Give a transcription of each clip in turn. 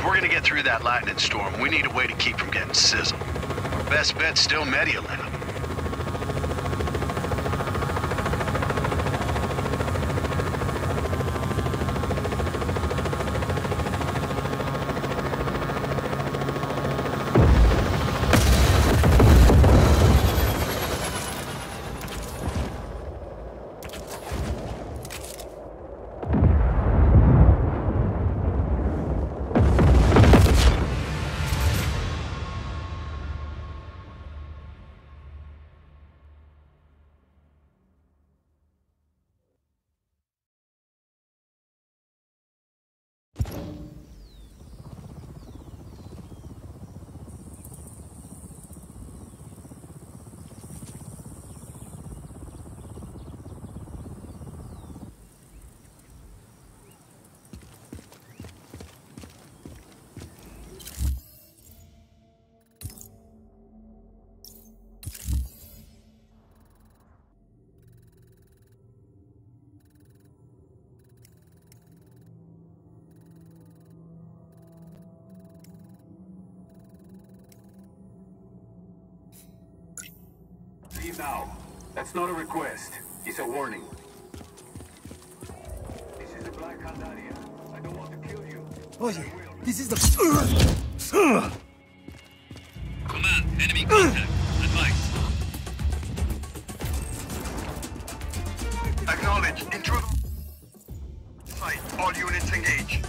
If we're gonna get through that lightning storm, we need a way to keep from getting sizzled. Our best bet's still Mediolab. Leave now. That's not a request. It's a warning. This is the Black Hand area. I don't want to kill you. Oye, this is the... Command, enemy contact. Advice. Acknowledge. Intruder. Site. All units engage.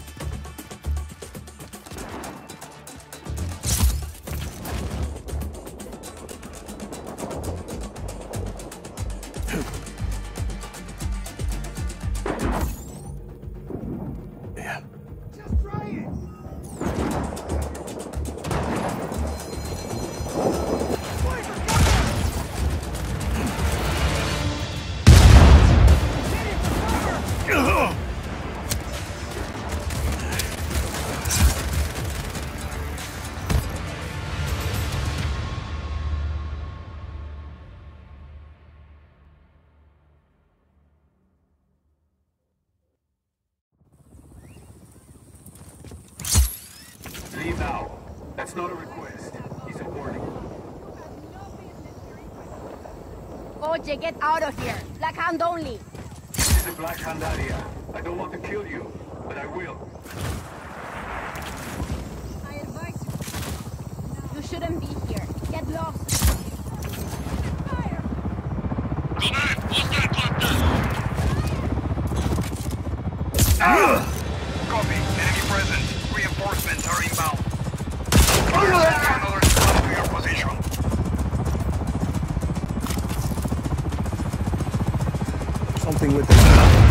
Leave now. That's not a request. It's a warning. Oye, get out of here. Black Hand only. This is the Black Hand area. I don't want to kill you, but I will. I advise you. You shouldn't be here. Get lost. Fire! Command, hostile contact. Copy. Enemy present. Reinforcements are inbound. Another squad to your position. Something with the...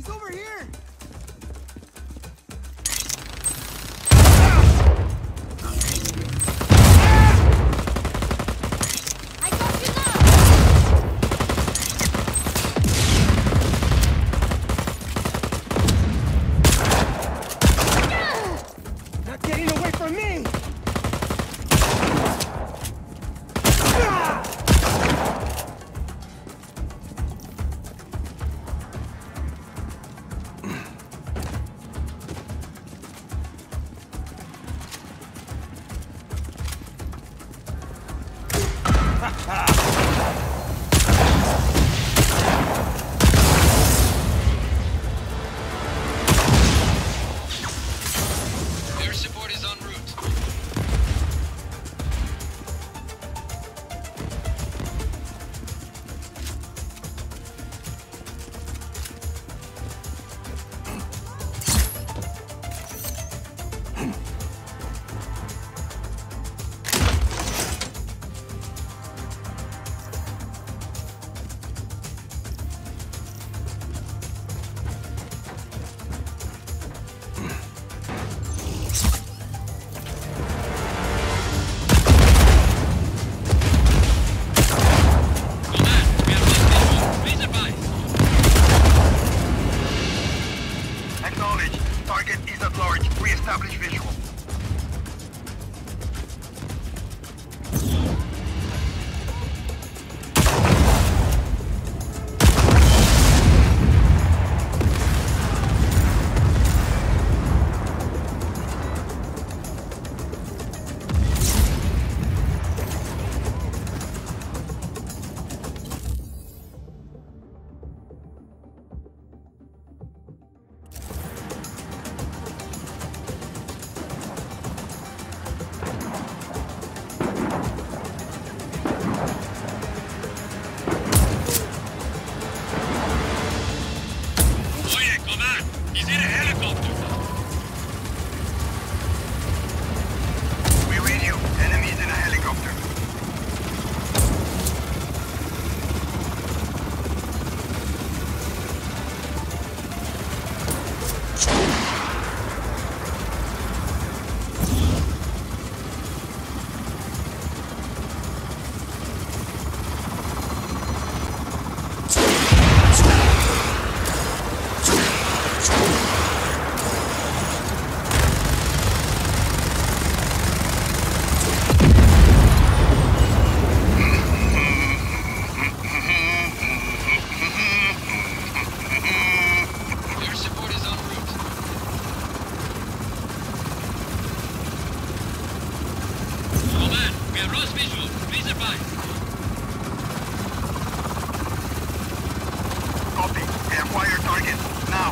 It's over here! I got you now! Not getting away from me! Air support is en route. Command, we have lost visual. Please advise. Acknowledge. Target is at large. Re-establish visual. Oye, command, he's in a helicopter. We read you. Enemies in a helicopter. Air support is en route. Command, we have lost visual. Please advise. Copy. Acquire target. Now.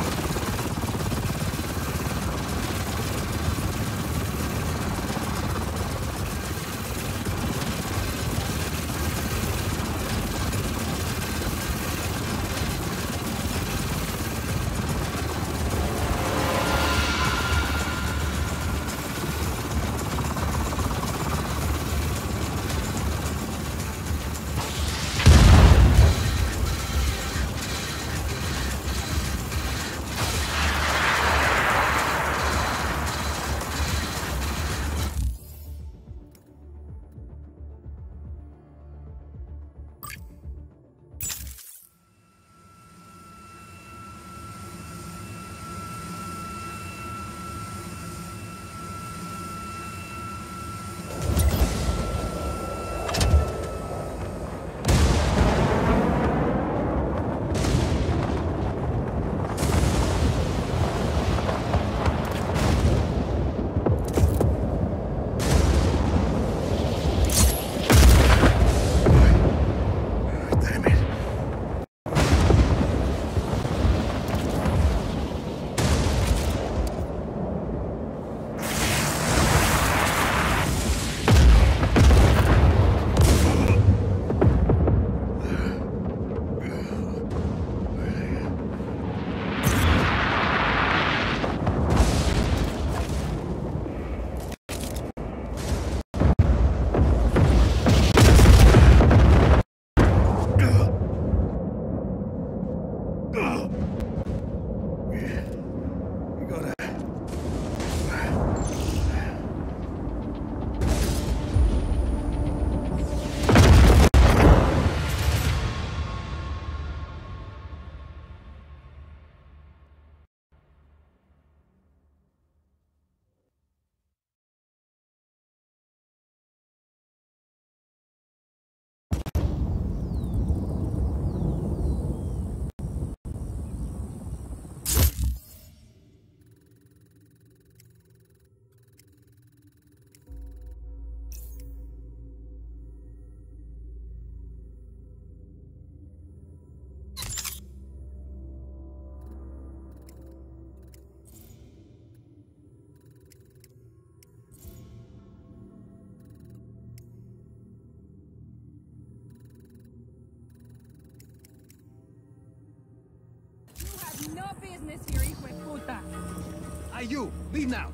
No business here, hijo de puta. Hey, you, leave now.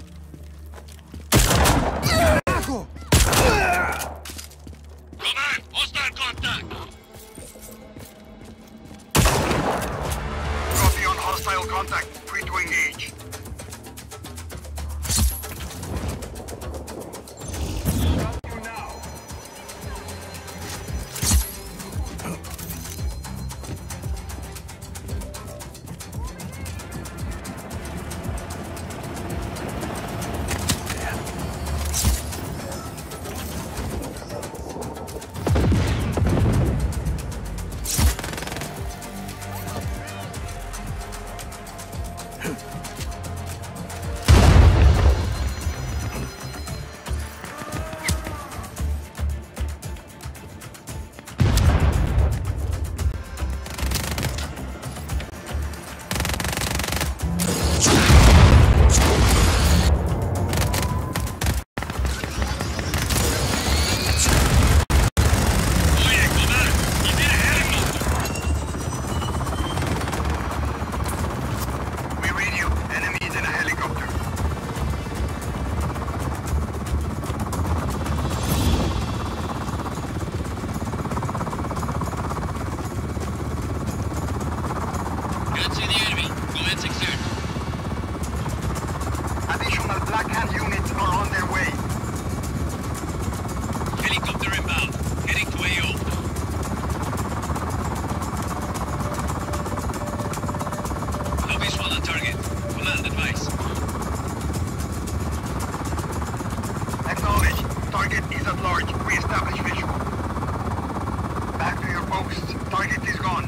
Command, hostile contact. Copy on hostile contact. Free to engage. Got you now. Oye, command, y tiene helicopter. We read you. Enemies in a helicopter. Can't see the enemy. Commencing search. Additional Black Hand units are on their way. Helicopter inbound. Heading to AO. No visual on target. Command advice. Acknowledge. Target is at large. Re-establish visual. Back to your posts. Target is gone.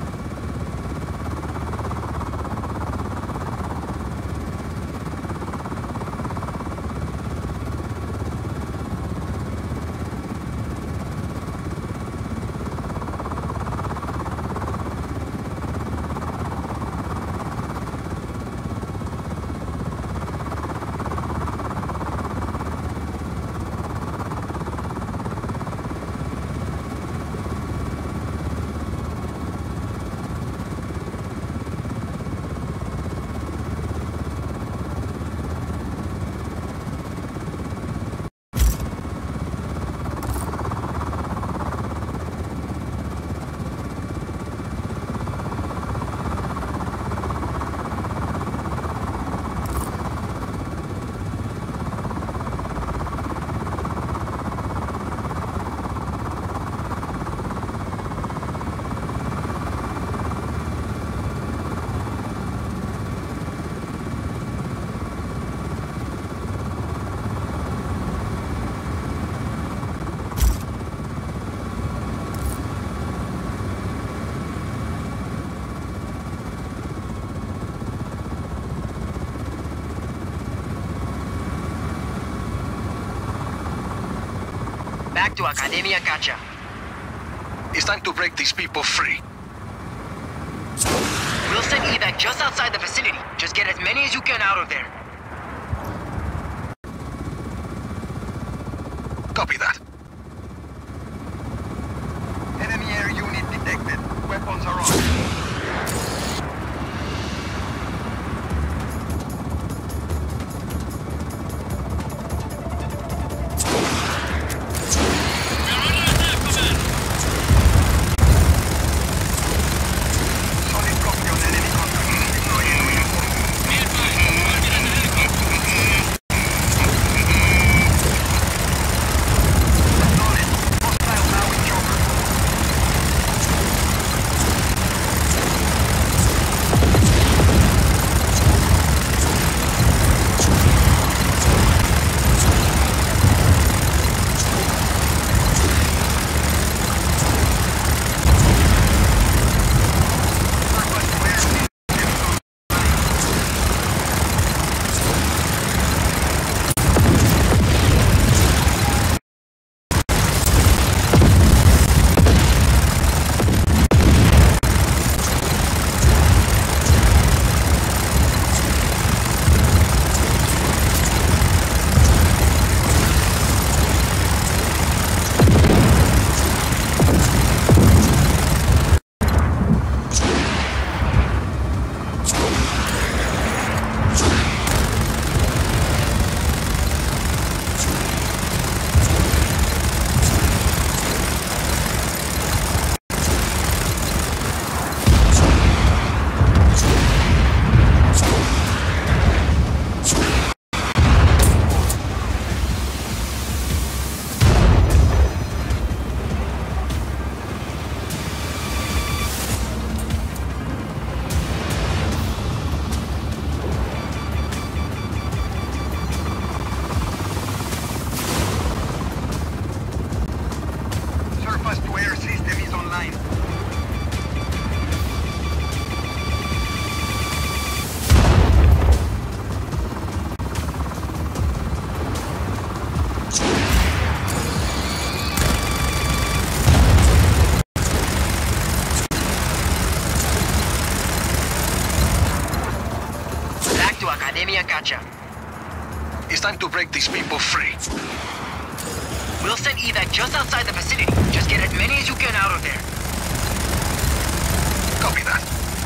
Back to Academia Cacha. It's time to break these people free. We'll send evac just outside the vicinity. Just get as many as you can out of there. Copy that. Enemy air unit detected. Weapons are on. We are under attack, command. Solid copy on enemy contact. Deploying reinforcements. Be advised, target at the helicopter. Acknowledge. Hostile now in chopper. Solid copy on enemy contact. Deploying reinforcements. Enemy air unit detected. Weapons are on. Enemy air unit detected. Weapons are on. Solid copy on enemy contact. Deploying reinforcements. Enemy air unit detected. Weapons are on. Academia gotcha. It's time to break these people free. We'll send evac just outside the vicinity. Just get as many as you can out of there. Copy that.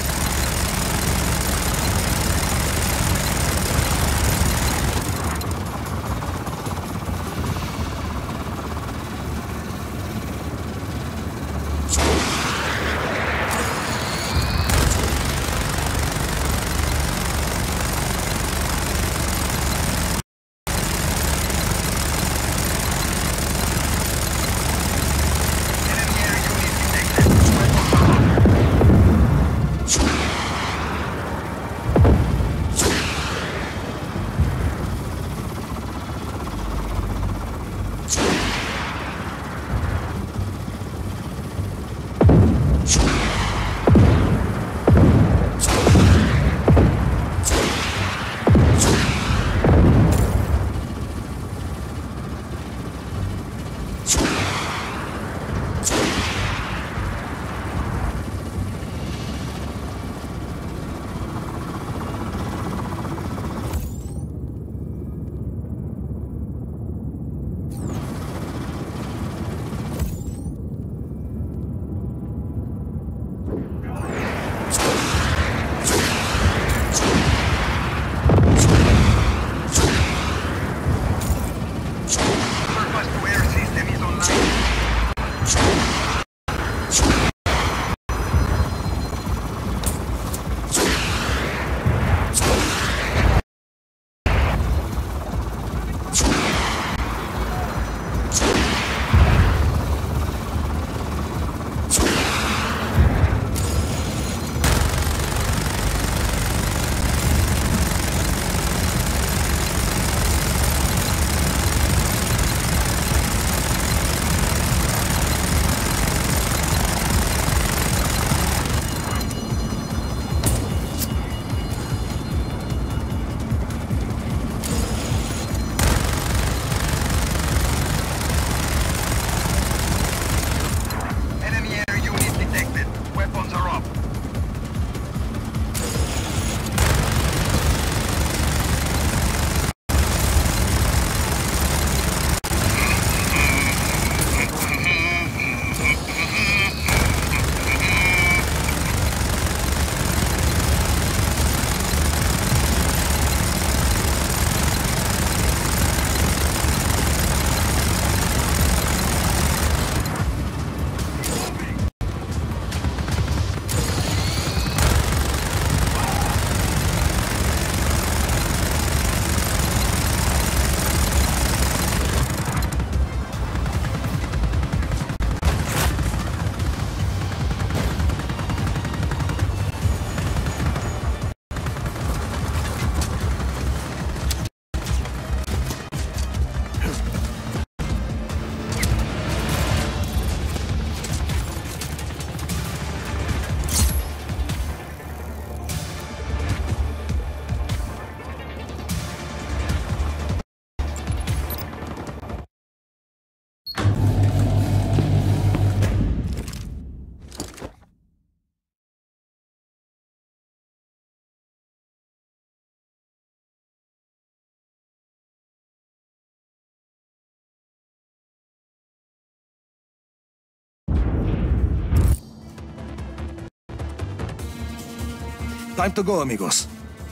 Time to go, amigos.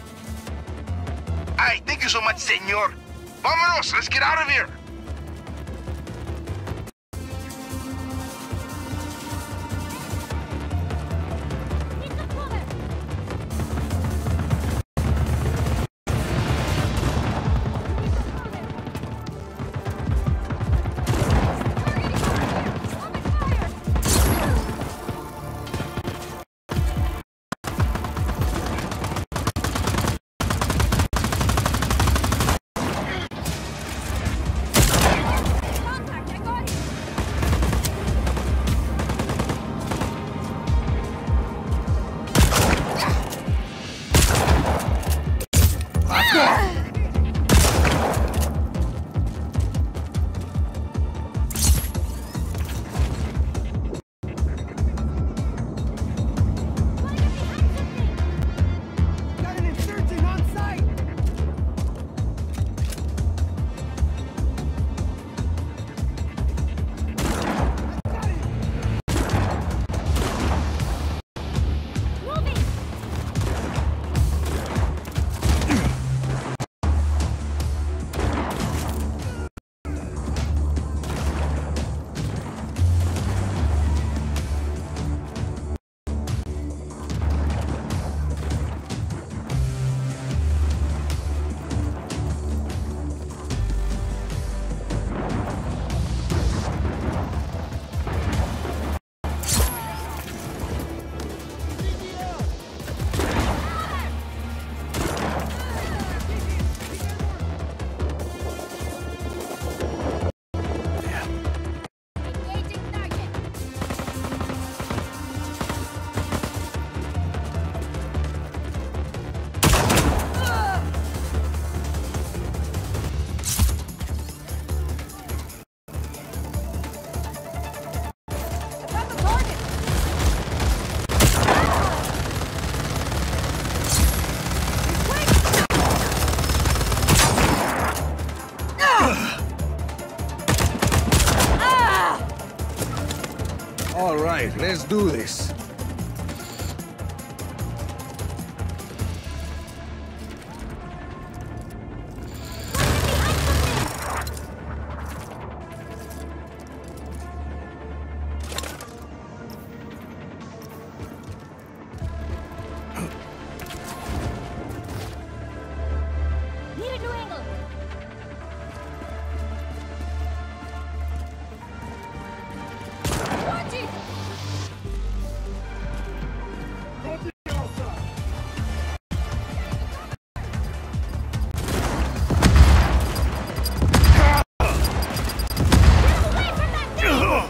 Hey, thank you so much, senor. Vámonos, let's get out of here. right, let's do this. Need a new angle. Watch it! Get away from that thing!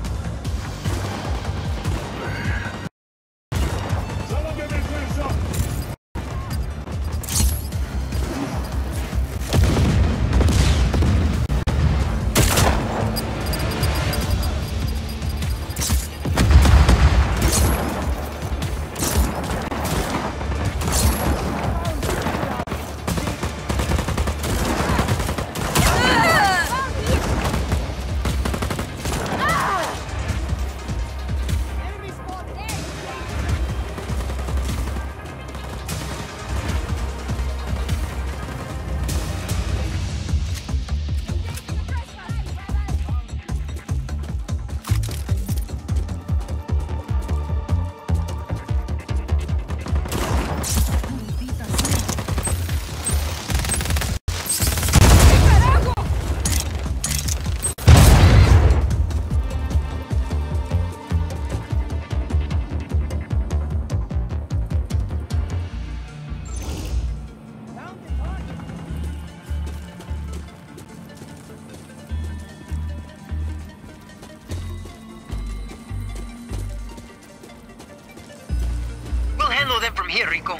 We'll handle them from here, Rico.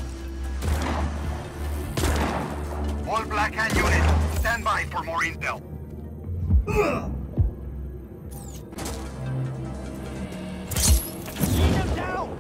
All Black Hand units, stand by for more intel. Lead them down!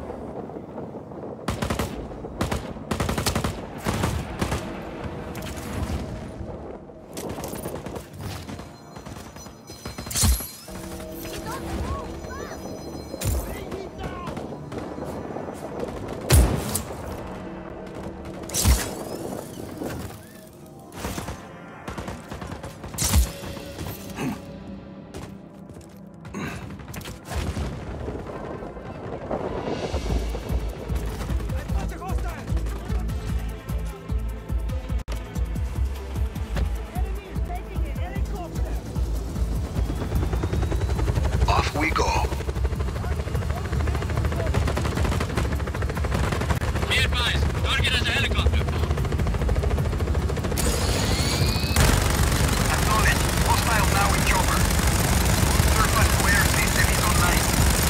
Off we go. Be advised, target is a helicopter. Acknowledge. Hostile now in chopper. Surface to air system is online.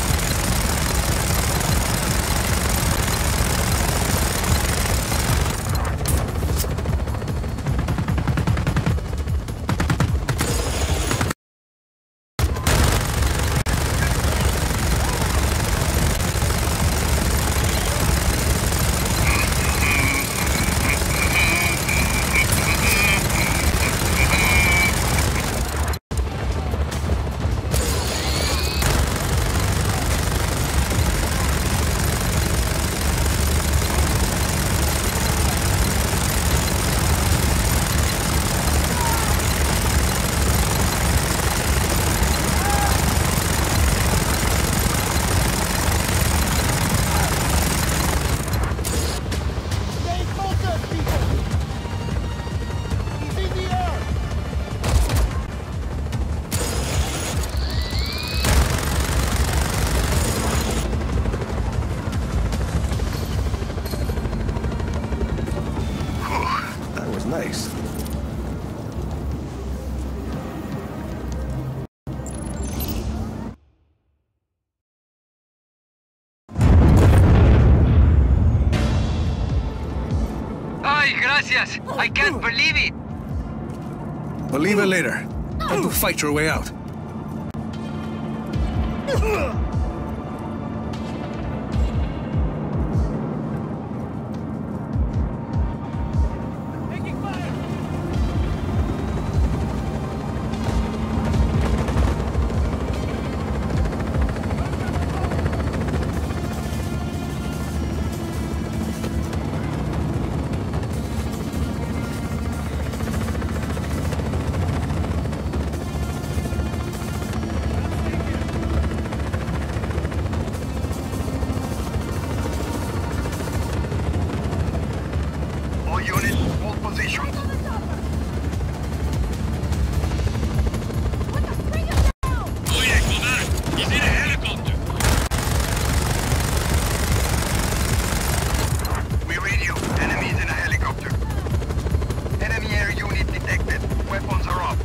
Nice. Ay, gracias. I can't believe it. Believe it later. Time to fight your way out. All units, hold position. Oh yeah, command! He's in a helicopter! We read you. Enemies in a helicopter. Enemy air unit detected. Weapons are up.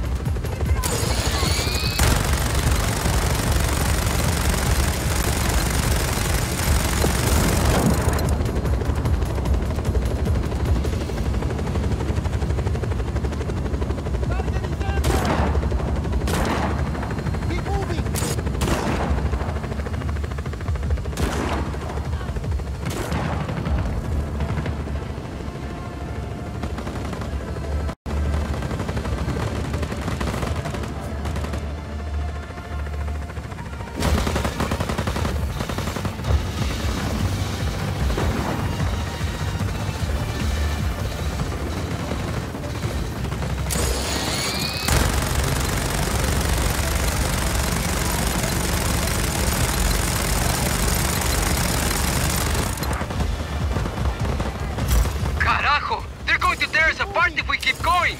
Carajo! They're going to tear us apart if we keep going!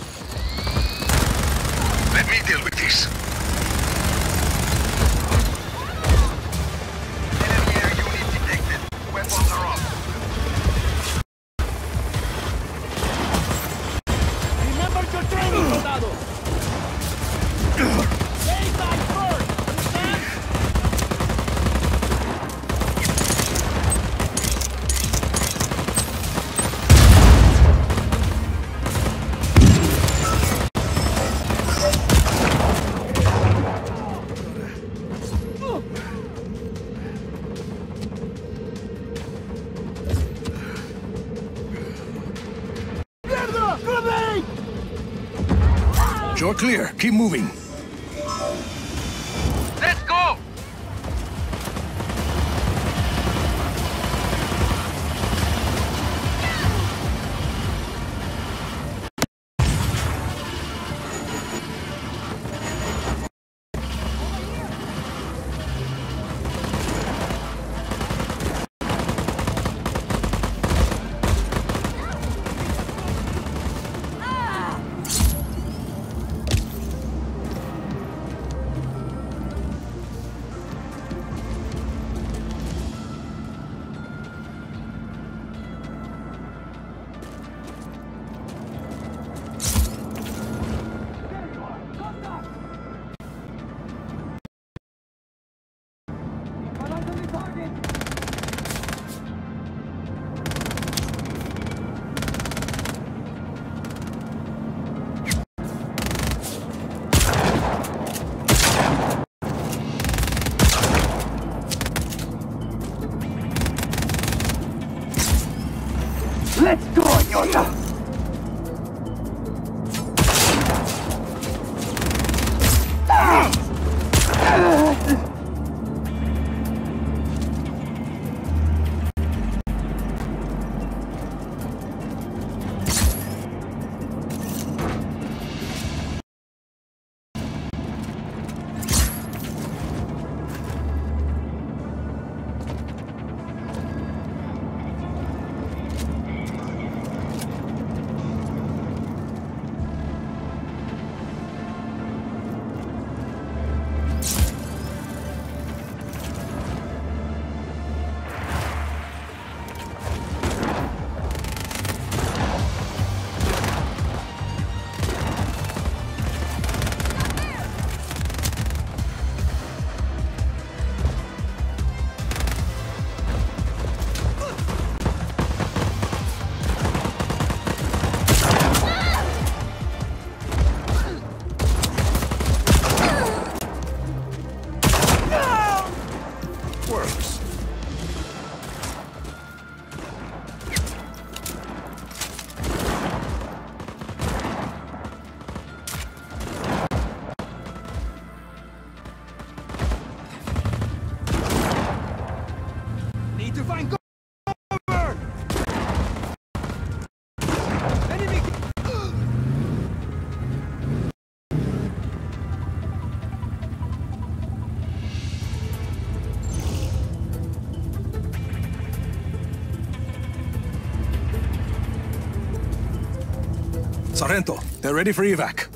Let me deal with this. Enemy air unit detected. Weapons are up. Remember your training, soldado! Stay back first! Understand? You're clear. Keep moving. Let's go! Let's go, Idiota! Sargento, they're ready for evac.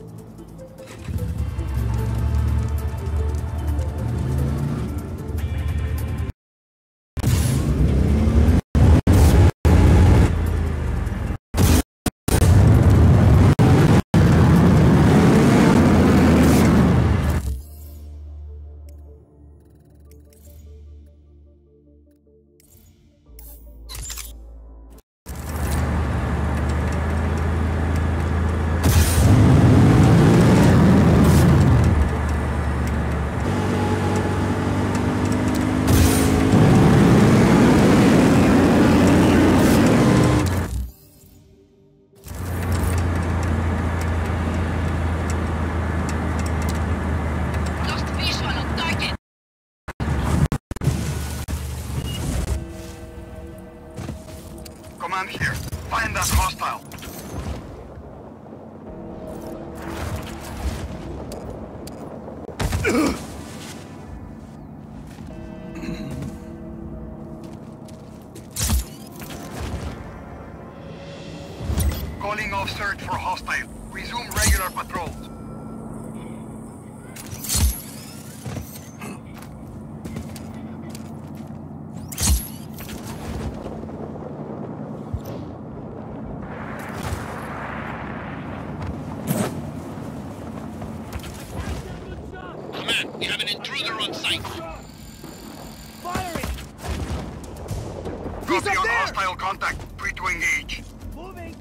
Lost visual on target. Command here. Find that hostile. Calling off search for hostile. Resume regular patrols. Command, we have an intruder on site. Firing! Copy up on there! hostile contact. Free to engage. Moving!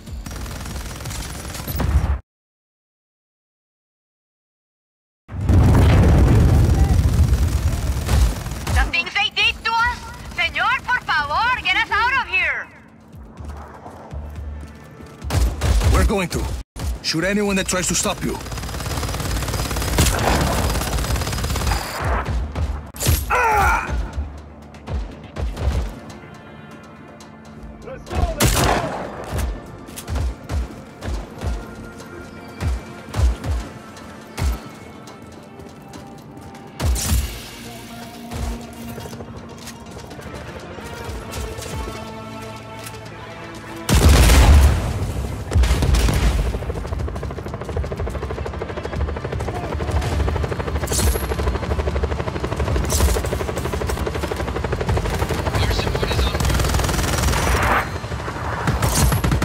The things they did to us? Señor, por favor, get us out of here! We're going to. Shoot anyone that tries to stop you. Let's go! Let's go! Air support is en route.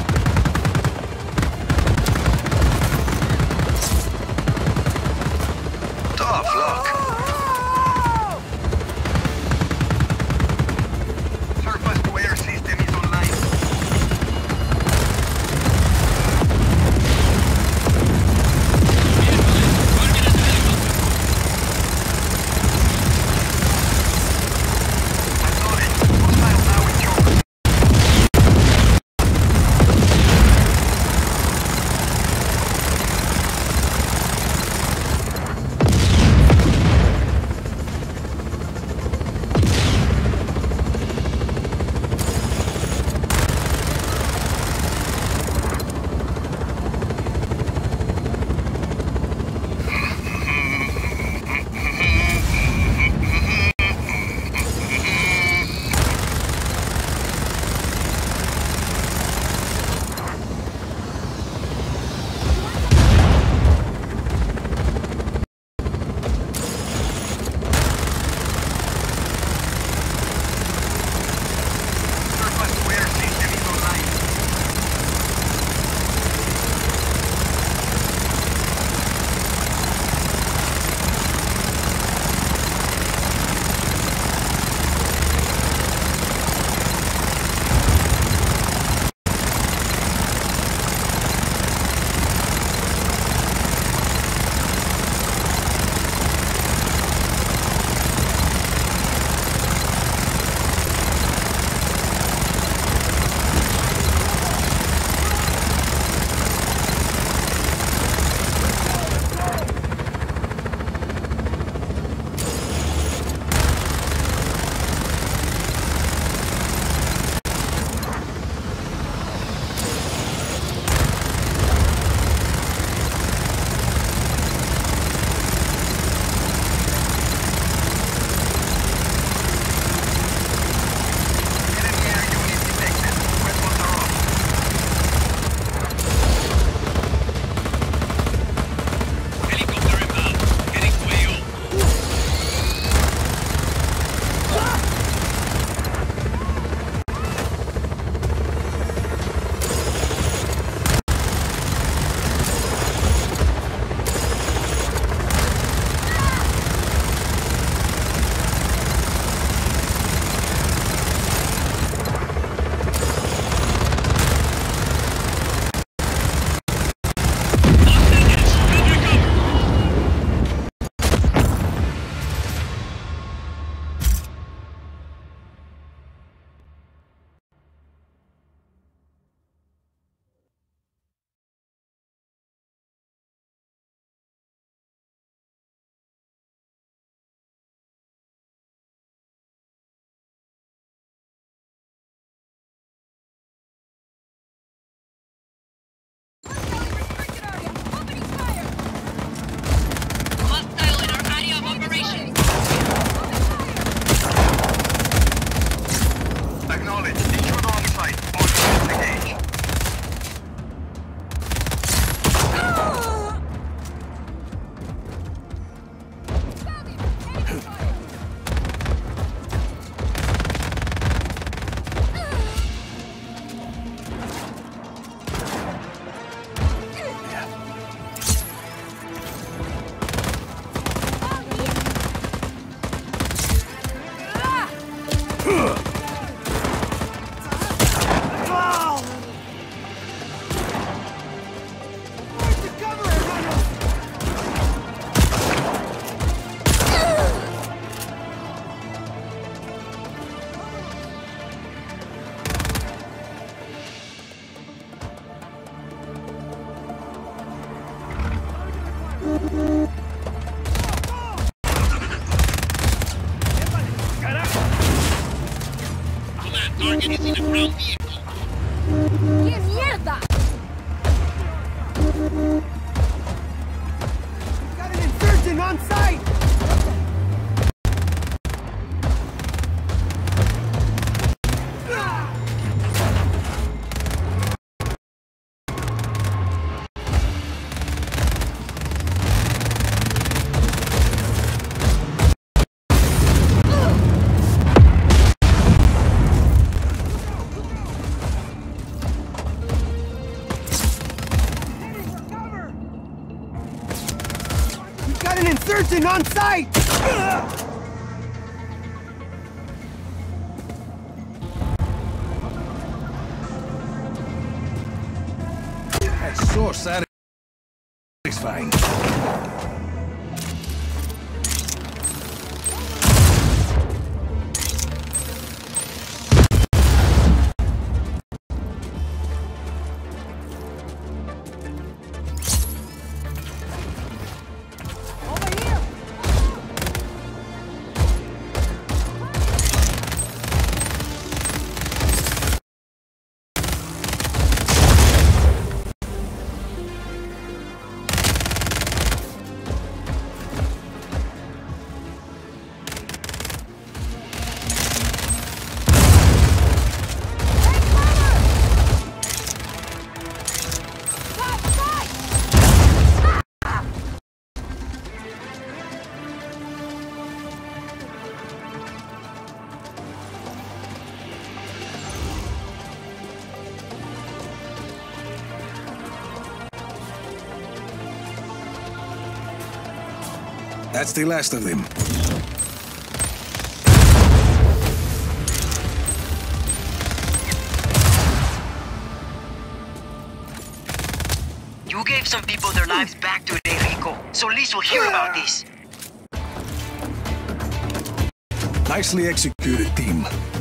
all vehicles. ¡Qué mierda! Got an insurgent on site! Got an insurgent on site! That's so satisfying. Over here! That's the last of them. You gave some people their lives back today, Rico. So at least we'll hear about this. Nicely executed, team.